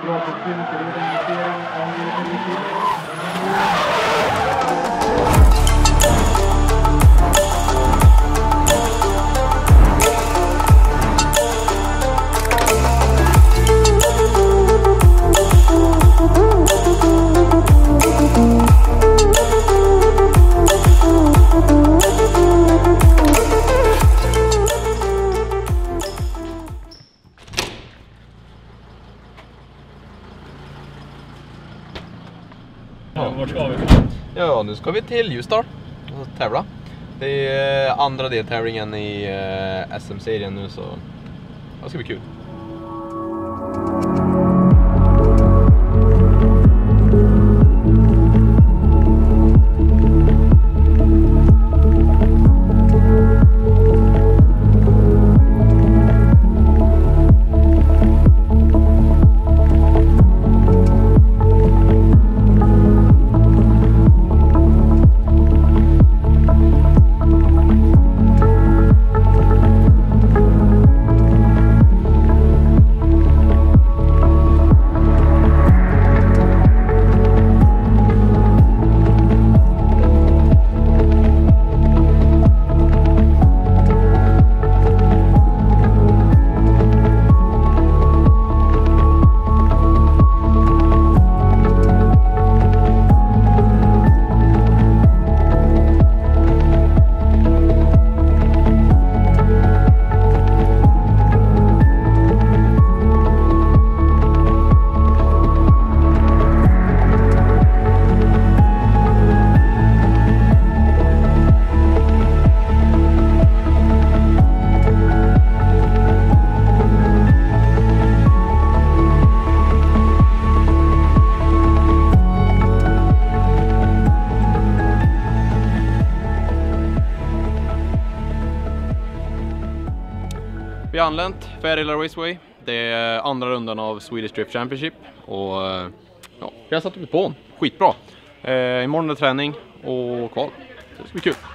Vart ska vi? Ja, nu ska vi till Ljusdal och tävla. Det är andra deltävlingen i SM-serien nu, så det ska bli kul. Vi har anlänt Färila Raceway. Det är andra rundan av Swedish Drift Championship. Och ja, vi har satt upp på en. Skitbra. Imorgon är träning och kval. Det ska bli kul.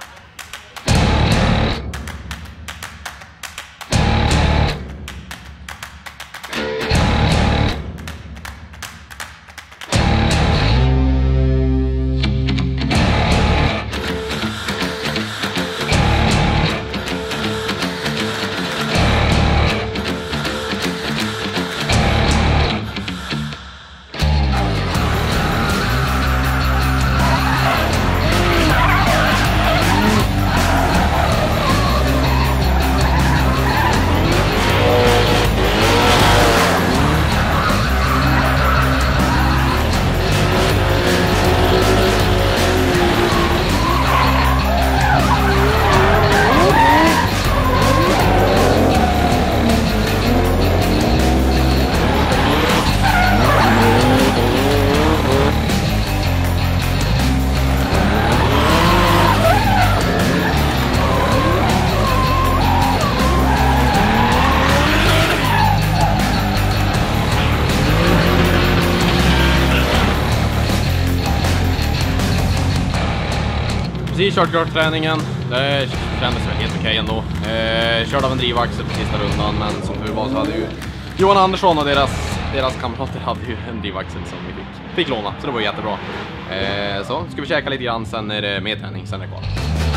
Precis kört träningen. Det kändes väl helt okej ändå. Körde av en drivaxel på sista rundan, men som tur var så hade ju Johan Andersson och deras kamrater hade ju en drivaxel som vi fick låna, så det var jättebra. Så ska vi käka lite grann, sen är det med träning, sen är det kvar.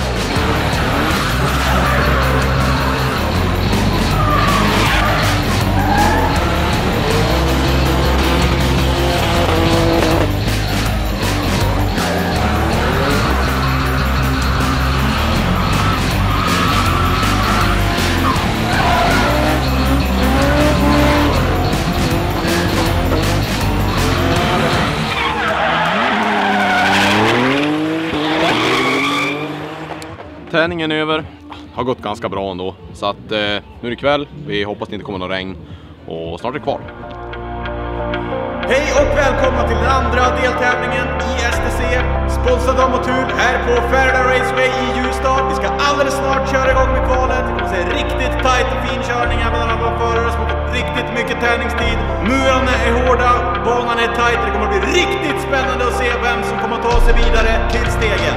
Träningen är över, har gått ganska bra ändå, så att nu är det kväll, vi hoppas det inte kommer någon regn och snart är det kvar. Hej och välkomna till den andra deltävlingen i STC, sponsrad av Motul här på Färila Raceway i Ljusdal. Vi ska alldeles snart köra igång med kvalet. Det kommer att se riktigt tight och fin körning här mellan alla förare som har fått riktigt mycket träningstid. Murarna är hårda, banan är tight, det kommer att bli riktigt spännande att se vem som kommer att ta sig vidare till stegen.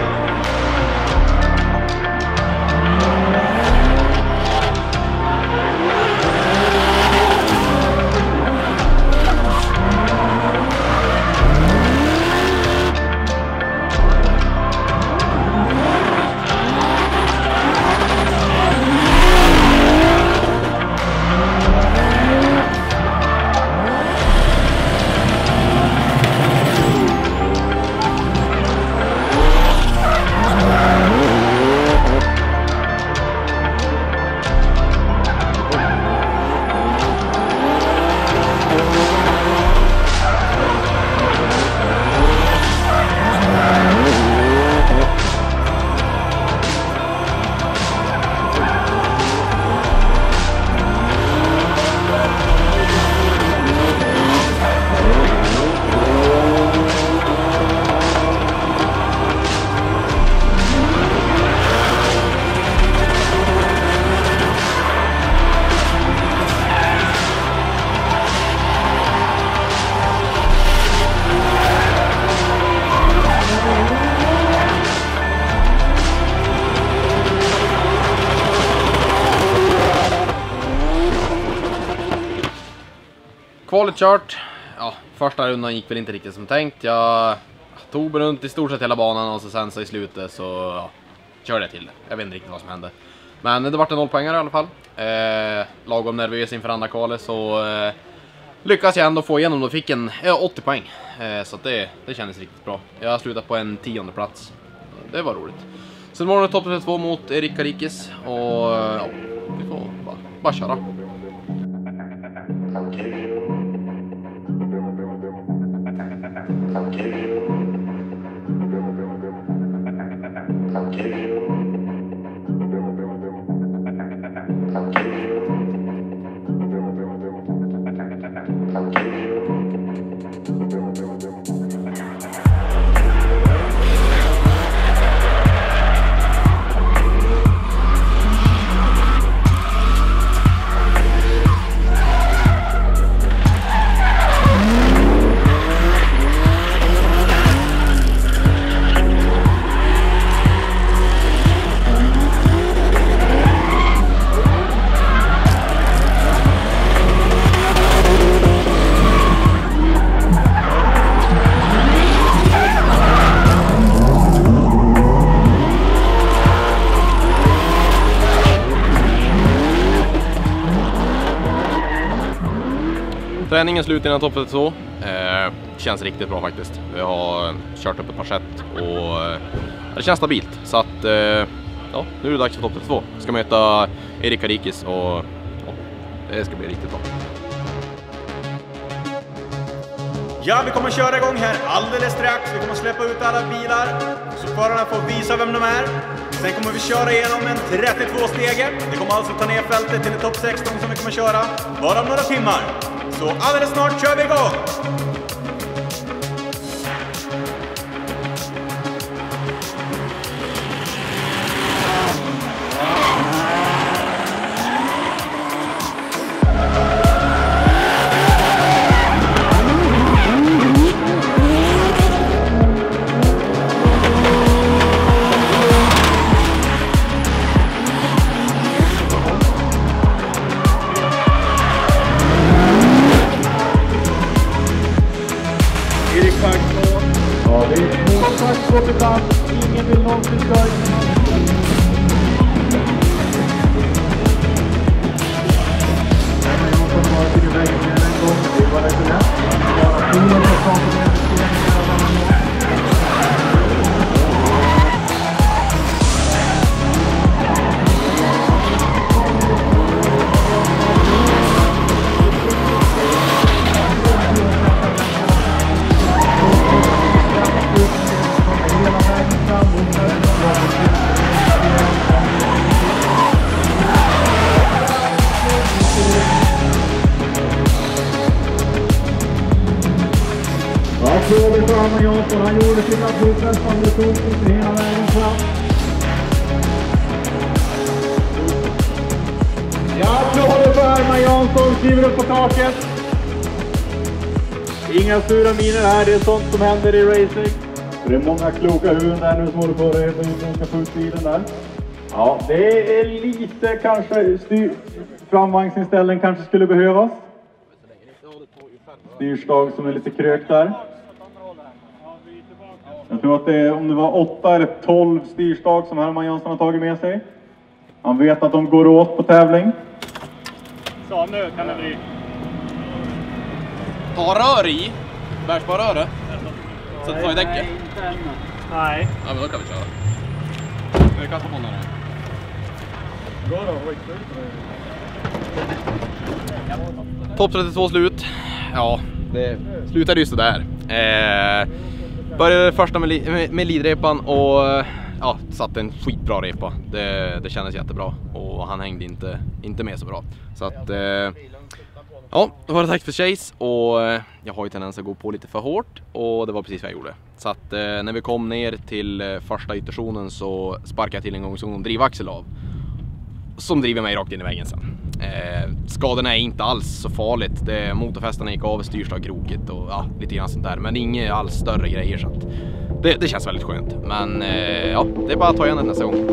Kvalet kört. Ja, första rundan gick väl inte riktigt som tänkt. Jag tog runt i stort sett hela banan och sen så i slutet så ja, körde jag till det. Jag vet inte riktigt vad som hände. Men det var en 0-poängare i alla fall. Lagom nervös inför andra kvalet så lyckas jag ändå få igenom och fick en 80 poäng. Så att det kändes riktigt bra. Jag har slutat på en 10:e plats. Det var roligt. Sen var det topp 32 mot Erik Karikis och ja, vi får bara köra. Träningen slut innan topp 32. Känns riktigt bra faktiskt. Vi har kört upp ett par set och det känns stabilt. Så att ja, nu är det dags för topp 32. Ska möta Erik Karikis och ja, det ska bli riktigt bra. Ja, vi kommer köra igång här alldeles strax. Vi kommer släppa ut alla bilar så förarna får visa vem de är. Sen kommer vi köra igenom en 32-stege. Vi kommer alltså ta ner fältet till en topp 16 som vi kommer köra bara om några timmar. Så alldeles snart kör vi igång! Ingen vill någonsin köra. Applåder för Arman Jansson. Han gjorde sina provträffande punkter hela vägen fram. Ja, applåder för Arman Jansson. Skriver upp på taket. Inga sura miner här. Det är sånt som händer i racing. Det är många kloka huvuden där nu som håller på att reda ut hur de ska få ut bilen där. Ja, det är lite kanske framvagnsinställning kanske skulle behövas. Styrstag som är lite krökt där. Jag tror att det är, om det var 8 eller 12 styrstag som Arman Jansson har tagit med sig. Han vet att de går åt på tävling. Så nu kan det bli. Ta rör i. Bärsbara röre. Så att ta i däcket. Nej. Ja, men då kan vi köra. Vi kastar på den här. Gå då, Topp 32 slut. Ja, det slutade ju sådär. Började första med lidrepan och ja, satte en skitbra repa. Det kändes jättebra och han hängde inte med så bra. Så att ja, då var det tack för chase och jag har ju tendens att gå på lite för hårt och det var precis vad jag gjorde. Så att när vi kom ner till första ytterzonen så sparkade jag till en gång som drivaxel av. Som driver mig rakt in i väggen sen. Skadorna är inte alls så farligt. Motorfästarna gick av, styrstag krokigt och ja, lite grann sånt där. Men inga alls större grejer så att det känns väldigt skönt. Men ja, det är bara att ta igen det nästa gång.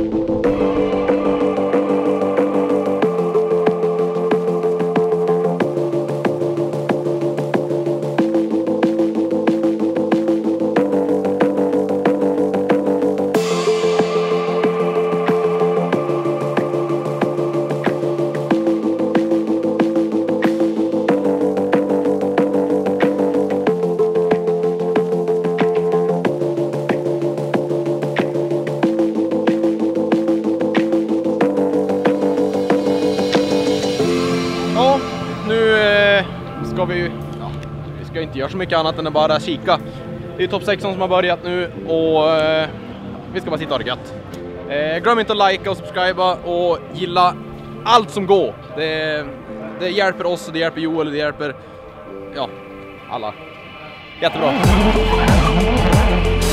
ska vi ska inte göra så mycket annat än att bara kika. Det är topp 16 som har börjat nu och vi ska bara sitta och ha det gött. Glöm inte att likea och subscriba och gilla allt som går. Det hjälper oss och det hjälper Joel och det hjälper alla. Jättebra.